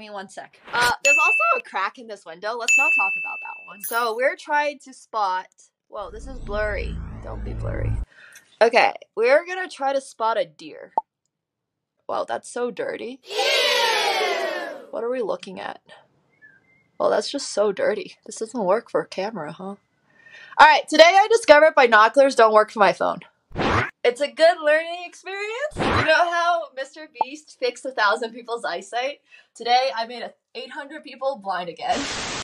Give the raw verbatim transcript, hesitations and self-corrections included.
me one sec. Uh, there's also a crack in this window. Let's not talk about that one. So we're trying to spot... Whoa, this is blurry. Don't be blurry. Okay, we're gonna try to spot a deer. Wow, that's so dirty. Ew! What are we looking at? Well, that's just so dirty. This doesn't work for a camera, huh? Alright, today I discovered binoculars don't work for my phone. It's a good learning experience. You know how Mister Beast fixed a thousand people's eyesight? Today I made a eight hundred people blind again.